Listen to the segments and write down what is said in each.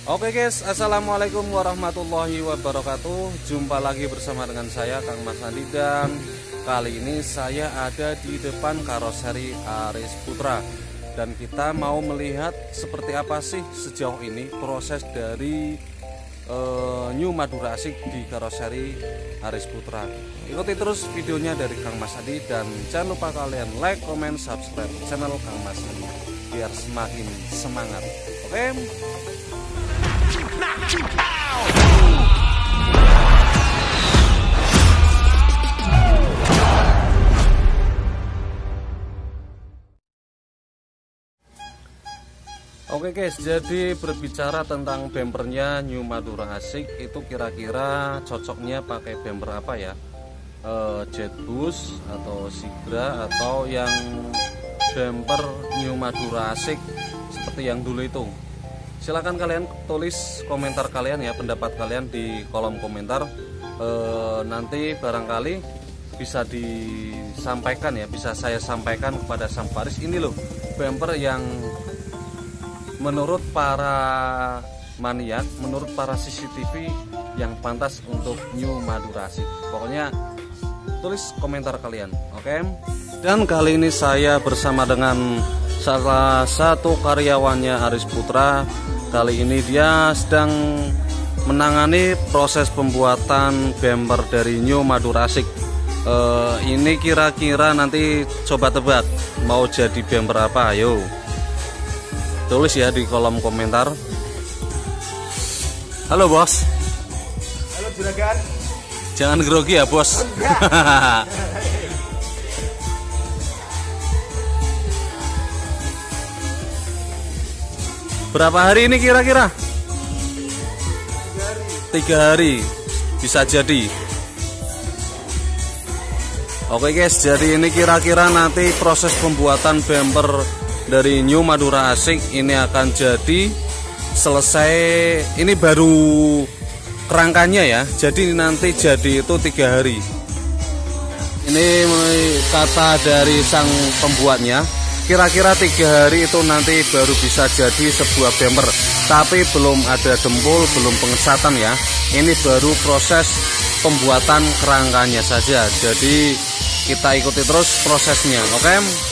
Oke guys, assalamualaikum warahmatullahi wabarakatuh. Jumpa lagi bersama dengan saya Kang Mas Andi, dan kali ini saya ada di depan karoseri Aris Putra, dan kita mau melihat seperti apa sih sejauh ini proses dari New Madura Asik di karoseri Aris Putra. Ikuti terus videonya dari Kang Mas Andi, dan jangan lupa kalian like, comment, subscribe channel Kang Mas Andi biar semakin semangat. Oke. Oke guys, jadi berbicara tentang bempernya New Madura Asik, itu kira-kira cocoknya pakai bemper apa ya? Jetbus atau Sigra, atau yang bemper New Madura Asik seperti yang dulu itu? Silahkan kalian tulis komentar kalian ya, pendapat kalian di kolom komentar. Nanti barangkali bisa disampaikan ya, bisa saya sampaikan kepada sang Faris. Ini loh bumper yang menurut para maniak, menurut para CCTV yang pantas untuk New Madura Asik. Pokoknya tulis komentar kalian, oke? Dan kali ini saya bersama dengan salah satu karyawannya Aris Putra. Kali ini dia sedang menangani proses pembuatan bumper dari New Madura Asik. Ini kira-kira nanti coba tebak mau jadi bumper apa, ayo tulis ya di kolom komentar. Halo bos. Halo juragan. Jangan grogi ya bos. Berapa hari ini kira-kira? 3 hari bisa jadi. Oke guys, jadi ini kira-kira nanti proses pembuatan bumper dari New Madura Asik ini akan jadi selesai. Ini baru kerangkanya ya, jadi nanti jadi itu 3 hari. Ini kata dari sang pembuatnya, kira-kira 3 hari itu nanti baru bisa jadi sebuah bumper. Tapi belum ada dempul, belum pengecatan ya. Ini baru proses pembuatan kerangkanya saja. Jadi kita ikuti terus prosesnya, oke?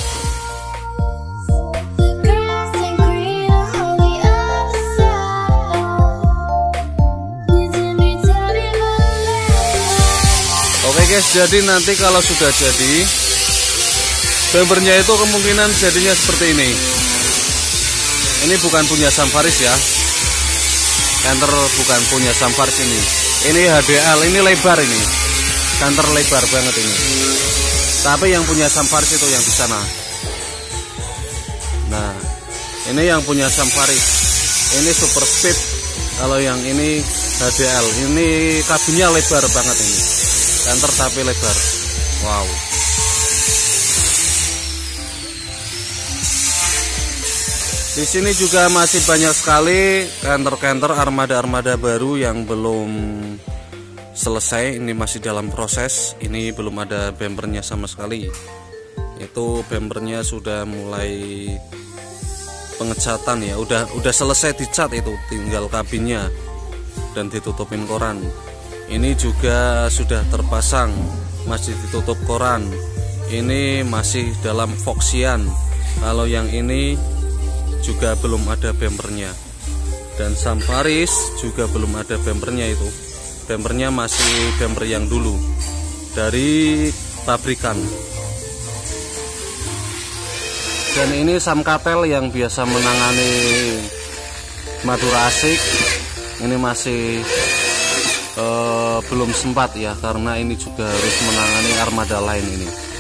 Oke guys, jadi nanti kalau sudah jadi bumpernya itu kemungkinan jadinya seperti ini. Ini bukan punya Sam Faris ya. Kanter bukan punya Sam Faris ini. Ini HDL, ini lebar ini. Kanter lebar banget ini. Tapi yang punya Sam Faris itu yang di sana. Nah, ini yang punya Sam Faris. Ini super speed. Kalau yang ini HDL. Ini kabinnya lebar banget ini. Kanter tapi lebar. Wow. Di sini juga masih banyak sekali kantor-kantor armada-armada baru yang belum selesai. Ini masih dalam proses. Ini belum ada bumpernya sama sekali. Itu bumpernya sudah mulai pengecatan ya. Udah selesai dicat, itu tinggal kabinnya dan ditutupin koran. Ini juga sudah terpasang, masih ditutup koran. Ini masih dalam voksian. Kalau yang ini juga belum ada bumpernya, dan Sam Faris juga belum ada bumpernya. Itu bumpernya masih bumper yang dulu dari pabrikan. Dan ini Sam Katel yang biasa menangani Madura Asik. Ini masih belum sempat ya, karena ini juga harus menangani armada lain ini.